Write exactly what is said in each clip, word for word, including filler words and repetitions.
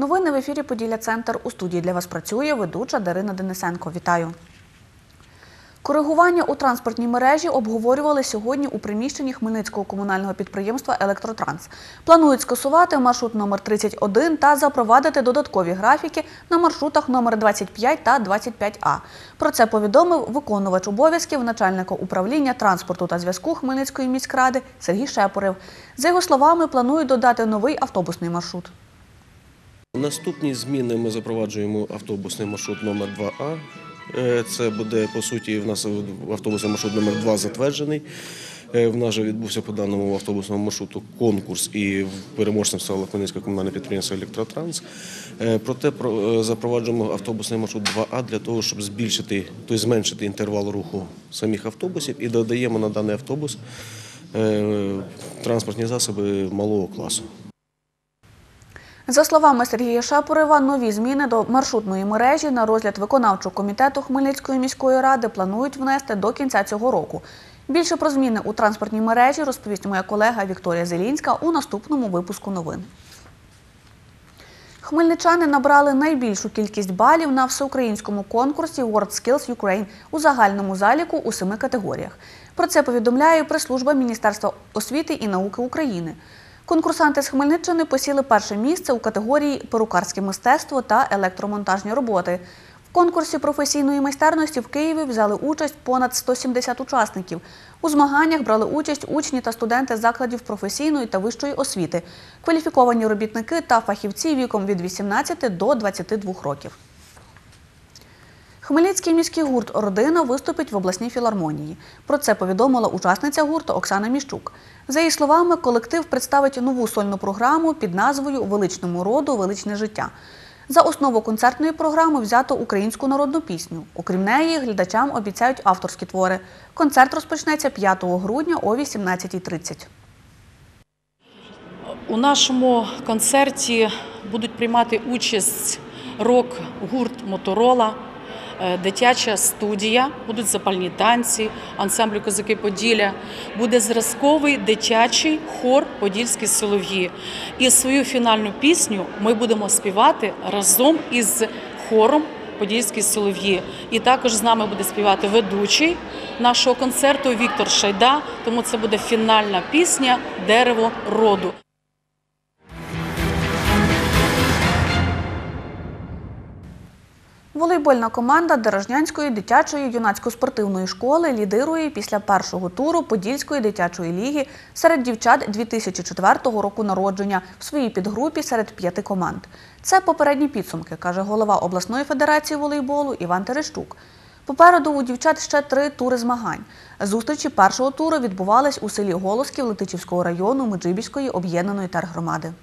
Новини в ефірі «Поділля-Центр». У студії для вас працює ведуча Дарина Денисенко. Вітаю! Коригування у транспортній мережі обговорювали сьогодні у приміщенні Хмельницького комунального підприємства «Електротранс». Планують скасувати маршрут номер тридцять один та запровадити додаткові графіки на маршрутах номер двадцять п'ять та двадцять п'ять А. Про це повідомив виконувач обов'язків начальника управління транспорту та зв'язку Хмельницької міськради Сергій Шепорев. За його словами, планують додати новий автобусний маршрут. Наступні зміни ми запроваджуємо автобусний маршрут номер два А. Це буде, по суті, в нас автобусний маршрут номер два затверджений. В нас вже відбувся по даному автобусному маршруту конкурс і переможцем стало Хмельницьке комунальне підприємство «Електротранс». Проте запроваджуємо автобусний маршрут два А для того, щоб збільшити, тобто зменшити інтервал руху самих автобусів і додаємо на даний автобус транспортні засоби малого класу. За словами Сергія Шепорева, нові зміни до маршрутної мережі на розгляд виконавчого комітету Хмельницької міської ради планують внести до кінця цього року. Більше про зміни у транспортній мережі розповість моя колега Вікторія Зелінська у наступному випуску новин. Хмельничани набрали найбільшу кількість балів на всеукраїнському конкурсі WorldSkills Ukraine у загальному заліку у семи категоріях. Про це повідомляє прес-служба Міністерства освіти і науки України. Конкурсанти з Хмельниччини посіли перше місце у категорії «Перукарське мистецтво» та «Електромонтажні роботи». В конкурсі професійної майстерності в Києві взяли участь понад сто сімдесят учасників. У змаганнях брали участь учні та студенти закладів професійної та вищої освіти, кваліфіковані робітники та фахівці віком від вісімнадцяти до двадцяти двох років. Хмельницький міський гурт «Родина» виступить в обласній філармонії. Про це повідомила учасниця гурту Оксана Міщук. За її словами, колектив представить нову сольну програму під назвою «Величному роду, величне життя». За основу концертної програми взято українську народну пісню. Окрім неї, глядачам обіцяють авторські твори. Концерт розпочнеться п'ятого грудня о вісімнадцятій тридцять. У нашому концерті будуть приймати участь рок-гурт «Моторола», дитяча студія, будуть запальні танці, ансамблю «Козаки Поділля», буде зразковий дитячий хор «Подільські солов'ї». І свою фінальну пісню ми будемо співати разом із хором «Подільські солов'ї». І також з нами буде співати ведучий нашого концерту Віктор Шайда, тому це буде фінальна пісня «Дерево роду». Волейбольна команда Деражнянської дитячої юнацько-спортивної школи лідирує після першого туру Подільської дитячої ліги серед дівчат дві тисячі четвертого року народження в своїй підгрупі серед п'яти команд. Це попередні підсумки, каже голова обласної федерації волейболу Іван Терещук. Попереду у дівчат ще три тури змагань. Зустрічі першого туру відбувались у селі Голосків Летичівського району Меджибіської об'єднаної тергромади.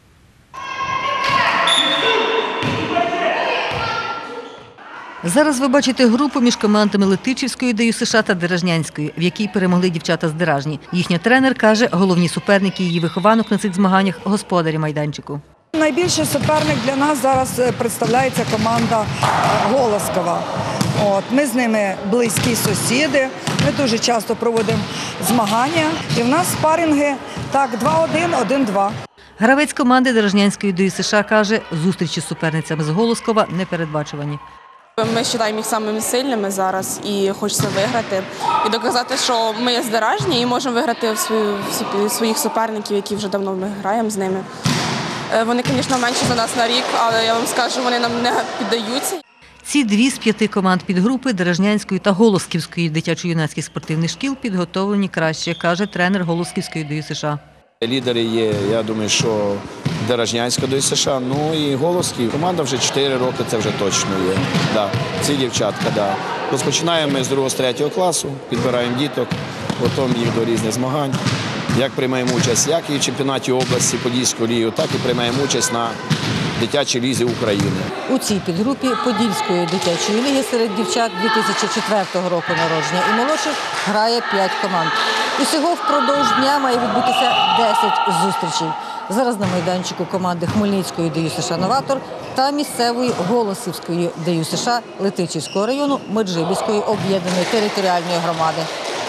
Зараз ви бачите групу між командами Летичівської ДЮСШ та Деражнянської, в якій перемогли дівчата з Деражні. Їхня тренер каже, головні суперники її вихованок на цих змаганнях – господарі майданчику. Найбільший суперник для нас зараз представляється команда Голоскова. От, ми з ними близькі сусіди, ми дуже часто проводимо змагання. І в нас спаринги так два один, один два. Гравець команди Деражнянської ДЮСШ каже, зустрічі з суперницями з Голоскова непередбачувані. Ми вважаємо їх самими сильними зараз і хочеться виграти. І доказати, що ми є з Деражні і можемо виграти своїх суперників, які вже давно ми граємо з ними. Вони, звісно, менші за нас на рік, але я вам скажу, вони нам не піддаються. Ці дві з п'яти команд підгрупи Деражнянської та Голосківської дитячо-юнацьких спортивних шкіл підготовлені краще, каже тренер Голосківської ДЮСШ. Лідери є, я думаю, що Деражнянська ДЮСШ, ну і Голосків. Команда вже чотири роки, це вже точно є. Да, ці дівчатка, да. Розпочинаємо ми з другого, з третього класу, підбираємо діток, готуємо їх до різних змагань. Як приймаємо участь, як і в чемпіонаті області Подільської ліги, так і приймаємо участь на дитячій лізі України. У цій підгрупі Подільської дитячої ліги серед дівчат дві тисячі четвертого року народження і молодших грає п'ять команд. Усього впродовж дня має відбутися десять зустрічей. Зараз на майданчику команди Хмельницької ДЮСШ «Новатор» та місцевої Голосівської ДЮСШ Летичівського району Меджибіської об'єднаної територіальної громади.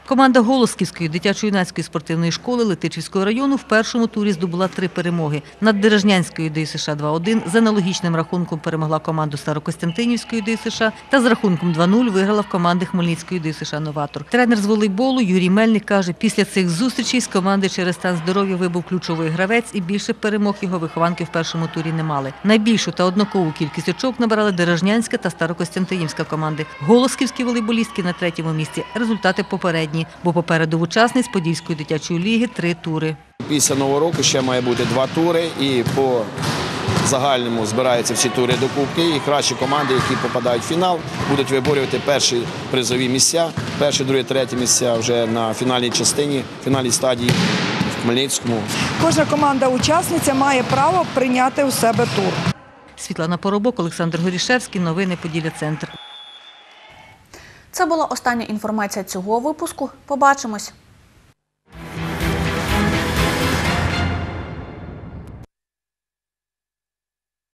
Команда Голосківської дитячо-юнацької спортивної школи Летичівського району в першому турі здобула три перемоги. Над Деражнянською ДЮСШ два один з аналогічним рахунком перемогла команду Старокостянтинівської ДЮСШ та з рахунком два нуль виграла в команди Хмельницької ДЮСШ «Новатор». Тренер з волейболу Юрій Мельник каже, після цих зустрічей з команди через стан здоров'я вибув ключовий гравець і більше перемог його вихованки в першому турі не мали. Найбільшу та однакову кількість очок набирали Деражнянська та Старокостянтинівська команди. Голосківські волейболістки на третьому місці. Результати попередні, бо попереду в учасниць Подільської дитячої ліги три тури. Після Нового року ще має бути два тури і по загальному збираються всі тури до кубки. І кращі команди, які попадають в фінал, будуть виборювати перші призові місця, перші, другі, треті місця вже на фінальній частині, фінальній стадії в Хмельницькому. Кожна команда-учасниця має право прийняти у себе тур. Світлана Поробок, Олександр Горішевський. Новини Поділля Центр. Це була остання інформація цього випуску. Побачимось!